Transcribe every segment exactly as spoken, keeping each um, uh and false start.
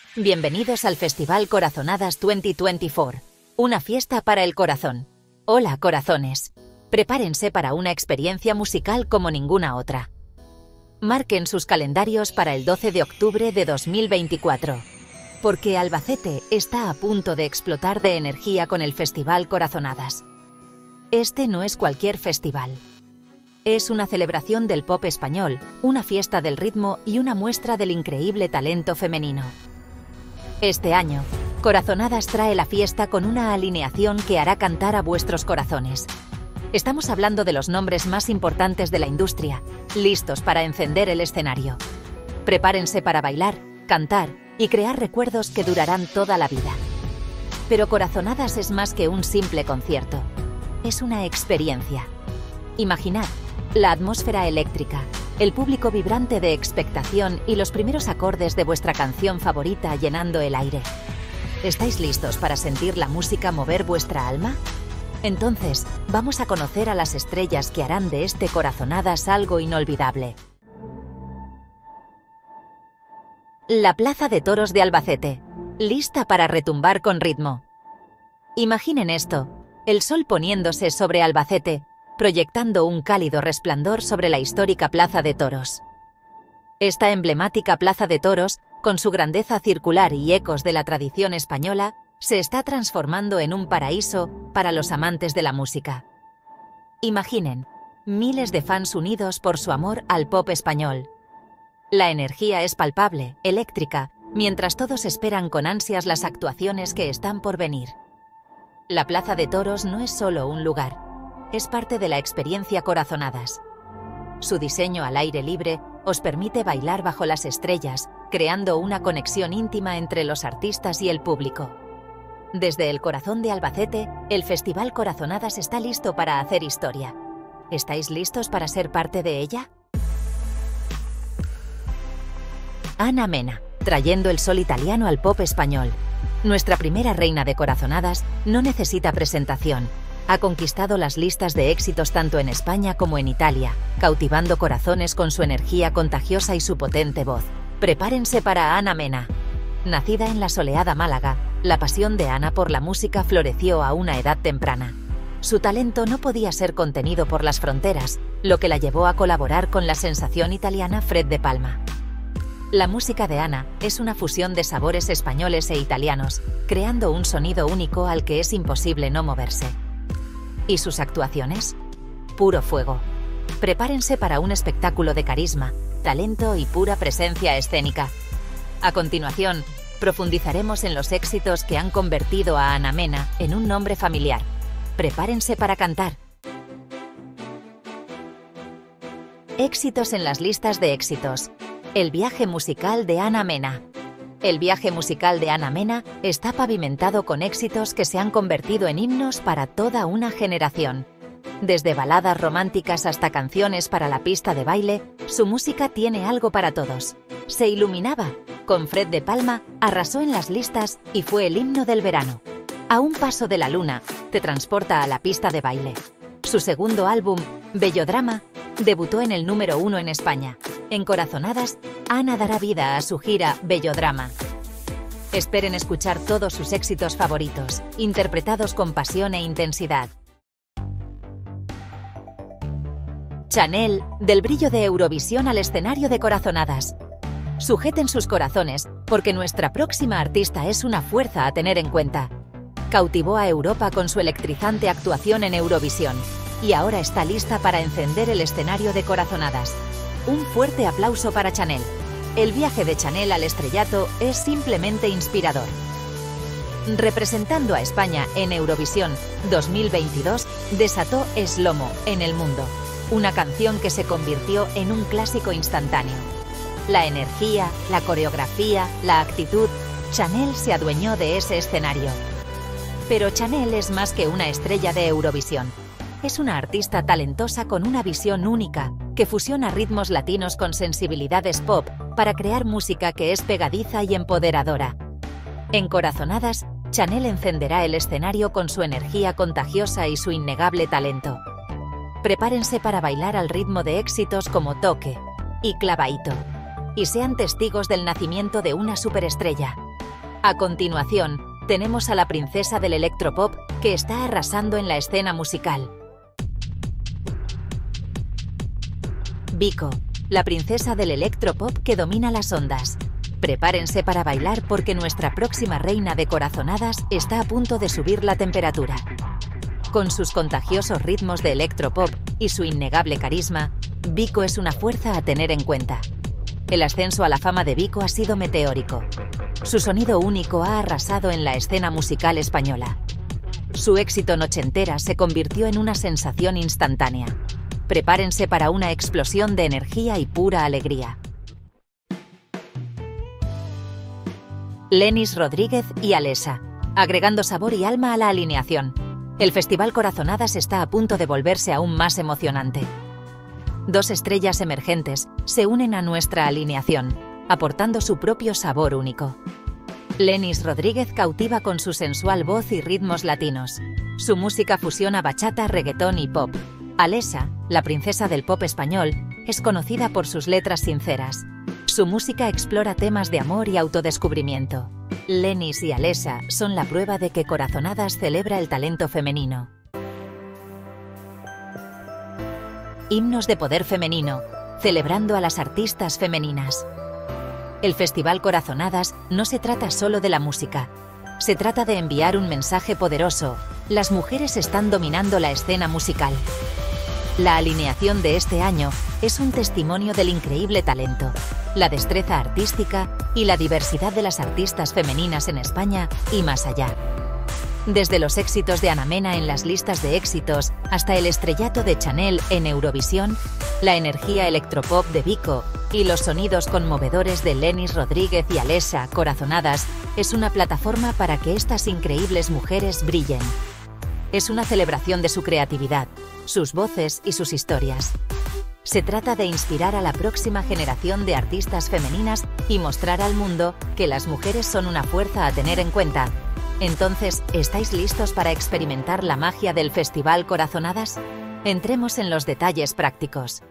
Bienvenidos al Festival Corazonadas dos mil veinticuatro, una fiesta para el corazón. Hola, corazones. Prepárense para una experiencia musical como ninguna otra. Marquen sus calendarios para el doce de octubre de dos mil veinticuatro, porque Albacete está a punto de explotar de energía con el Festival Corazonadas. Este no es cualquier festival. Es una celebración del pop español, una fiesta del ritmo y una muestra del increíble talento femenino. Este año, Corazonadas trae la fiesta con una alineación que hará cantar a vuestros corazones. Estamos hablando de los nombres más importantes de la industria, listos para encender el escenario. Prepárense para bailar, cantar y crear recuerdos que durarán toda la vida. Pero Corazonadas es más que un simple concierto. Es una experiencia. Imaginad la atmósfera eléctrica, el público vibrante de expectación y los primeros acordes de vuestra canción favorita llenando el aire. ¿Estáis listos para sentir la música mover vuestra alma? Entonces, vamos a conocer a las estrellas que harán de este Corazonadas algo inolvidable. La Plaza de Toros de Albacete, lista para retumbar con ritmo. Imaginen esto, el sol poniéndose sobre Albacete, proyectando un cálido resplandor sobre la histórica Plaza de Toros. Esta emblemática Plaza de Toros, con su grandeza circular y ecos de la tradición española, se está transformando en un paraíso para los amantes de la música. Imaginen, miles de fans unidos por su amor al pop español. La energía es palpable, eléctrica, mientras todos esperan con ansias las actuaciones que están por venir. La Plaza de Toros no es solo un lugar. Es parte de la experiencia Corazonadas. Su diseño al aire libre os permite bailar bajo las estrellas, creando una conexión íntima entre los artistas y el público. Desde el corazón de Albacete, el Festival Corazonadas está listo para hacer historia. ¿Estáis listos para ser parte de ella? Ana Mena, trayendo el sol italiano al pop español. Nuestra primera reina de Corazonadas no necesita presentación. Ha conquistado las listas de éxitos tanto en España como en Italia, cautivando corazones con su energía contagiosa y su potente voz. Prepárense para Ana Mena. Nacida en la soleada Málaga, la pasión de Ana por la música floreció a una edad temprana. Su talento no podía ser contenido por las fronteras, lo que la llevó a colaborar con la sensación italiana Fred De Palma. La música de Ana es una fusión de sabores españoles e italianos, creando un sonido único al que es imposible no moverse. ¿Y sus actuaciones? Puro fuego. Prepárense para un espectáculo de carisma, talento y pura presencia escénica. A continuación, profundizaremos en los éxitos que han convertido a Ana Mena en un nombre familiar. Prepárense para cantar. Éxitos en las listas de éxitos. El viaje musical de Ana Mena. El viaje musical de Ana Mena está pavimentado con éxitos que se han convertido en himnos para toda una generación. Desde baladas románticas hasta canciones para la pista de baile, su música tiene algo para todos. Se iluminaba. Con Fred De Palma, arrasó en las listas y fue el himno del verano. A un paso de la luna, te transporta a la pista de baile. Su segundo álbum, Bellodrama, debutó en el número uno en España. En Corazonadas, Ana dará vida a su gira Bellodrama. Esperen escuchar todos sus éxitos favoritos, interpretados con pasión e intensidad. Chanel, del brillo de Eurovisión al escenario de Corazonadas. Sujeten sus corazones, porque nuestra próxima artista es una fuerza a tener en cuenta. Cautivó a Europa con su electrizante actuación en Eurovisión, y ahora está lista para encender el escenario de Corazonadas. Un fuerte aplauso para Chanel. El viaje de Chanel al estrellato es simplemente inspirador. Representando a España en Eurovisión dos mil veintidós, desató Slomo en el mundo, una canción que se convirtió en un clásico instantáneo. La energía, la coreografía, la actitud, Chanel se adueñó de ese escenario. Pero Chanel es más que una estrella de Eurovisión. Es una artista talentosa con una visión única, que fusiona ritmos latinos con sensibilidades pop para crear música que es pegadiza y empoderadora. En Corazonadas, Chanel encenderá el escenario con su energía contagiosa y su innegable talento. Prepárense para bailar al ritmo de éxitos como Toque y Clavaíto, y sean testigos del nacimiento de una superestrella. A continuación, tenemos a la princesa del electropop que está arrasando en la escena musical. Vico, la princesa del electropop que domina las ondas. Prepárense para bailar porque nuestra próxima reina de corazonadas está a punto de subir la temperatura. Con sus contagiosos ritmos de electropop y su innegable carisma, Vico es una fuerza a tener en cuenta. El ascenso a la fama de Vico ha sido meteórico. Su sonido único ha arrasado en la escena musical española. Su éxito nochentera se convirtió en una sensación instantánea. Prepárense para una explosión de energía y pura alegría. Lenis Rodríguez y Alesha, agregando sabor y alma a la alineación. El Festival Corazonadas está a punto de volverse aún más emocionante. Dos estrellas emergentes se unen a nuestra alineación, aportando su propio sabor único. Lenis Rodríguez cautiva con su sensual voz y ritmos latinos. Su música fusiona bachata, reggaetón y pop. Alesha, la princesa del pop español, es conocida por sus letras sinceras. Su música explora temas de amor y autodescubrimiento. Lenis y Alesha son la prueba de que Corazonadas celebra el talento femenino. Himnos de poder femenino, celebrando a las artistas femeninas. El Festival Corazonadas no se trata solo de la música. Se trata de enviar un mensaje poderoso. Las mujeres están dominando la escena musical. La alineación de este año es un testimonio del increíble talento, la destreza artística y la diversidad de las artistas femeninas en España y más allá. Desde los éxitos de Ana Mena en las listas de éxitos hasta el estrellato de Chanel en Eurovisión, la energía electropop de Vico y los sonidos conmovedores de Lenis Rodríguez y Alesha, Corazonadas, es una plataforma para que estas increíbles mujeres brillen. Es una celebración de su creatividad, sus voces y sus historias. Se trata de inspirar a la próxima generación de artistas femeninas y mostrar al mundo que las mujeres son una fuerza a tener en cuenta. Entonces, ¿estáis listos para experimentar la magia del Festival Corazonadas? Entremos en los detalles prácticos.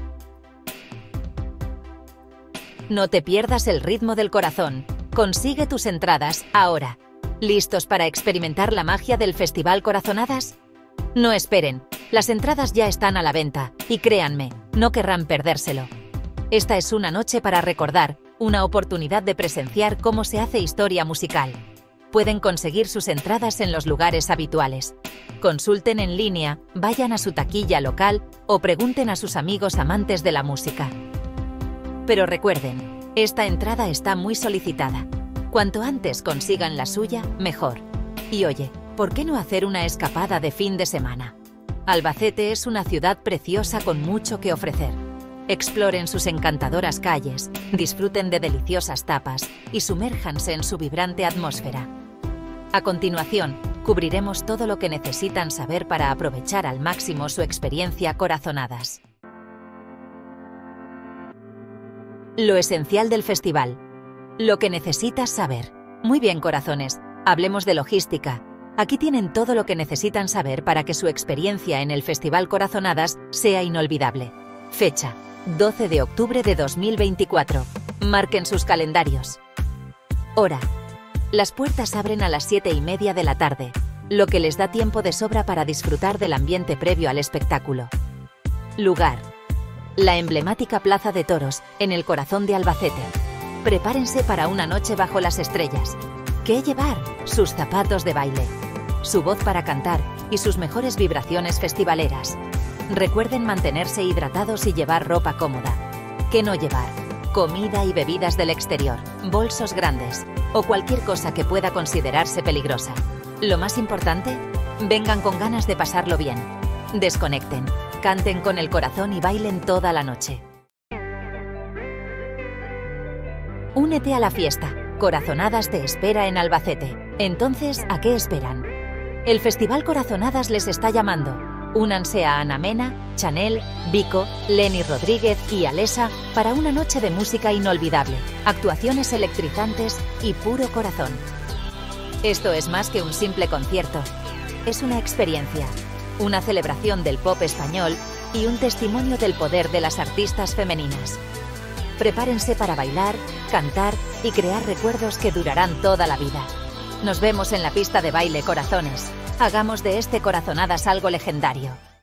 No te pierdas el ritmo del corazón. Consigue tus entradas ahora. ¿Listos para experimentar la magia del Festival Corazonadas? No esperen, las entradas ya están a la venta y créanme, no querrán perdérselo. Esta es una noche para recordar, una oportunidad de presenciar cómo se hace historia musical. Pueden conseguir sus entradas en los lugares habituales. Consulten en línea, vayan a su taquilla local o pregunten a sus amigos amantes de la música. Pero recuerden, esta entrada está muy solicitada. Cuanto antes consigan la suya, mejor. Y oye, ¿por qué no hacer una escapada de fin de semana? Albacete es una ciudad preciosa con mucho que ofrecer. Exploren sus encantadoras calles, disfruten de deliciosas tapas y sumérjanse en su vibrante atmósfera. A continuación, cubriremos todo lo que necesitan saber para aprovechar al máximo su experiencia Corazonadas. Lo esencial del festival. Lo que necesitas saber. Muy bien, corazones, hablemos de logística. Aquí tienen todo lo que necesitan saber para que su experiencia en el Festival Corazonadas sea inolvidable. Fecha: doce de octubre de dos mil veinticuatro. Marquen sus calendarios. Hora: las puertas abren a las siete y media de la tarde, lo que les da tiempo de sobra para disfrutar del ambiente previo al espectáculo. Lugar: la emblemática Plaza de Toros, en el corazón de Albacete. Prepárense para una noche bajo las estrellas. ¿Qué llevar? Sus zapatos de baile, su voz para cantar y sus mejores vibraciones festivaleras. Recuerden mantenerse hidratados y llevar ropa cómoda. ¿Qué no llevar? Comida y bebidas del exterior, bolsos grandes o cualquier cosa que pueda considerarse peligrosa. Lo más importante, vengan con ganas de pasarlo bien. Desconecten, canten con el corazón y bailen toda la noche. Únete a la fiesta. Corazonadas te espera en Albacete. Entonces, ¿a qué esperan? El Festival Corazonadas les está llamando. Únanse a Ana Mena, Chanel, Vico, Lenis Rodríguez y Alesha para una noche de música inolvidable, actuaciones electrizantes y puro corazón. Esto es más que un simple concierto. Es una experiencia, una celebración del pop español y un testimonio del poder de las artistas femeninas. Prepárense para bailar, cantar y crear recuerdos que durarán toda la vida. Nos vemos en la pista de baile, corazones. Hagamos de este Corazonadas algo legendario.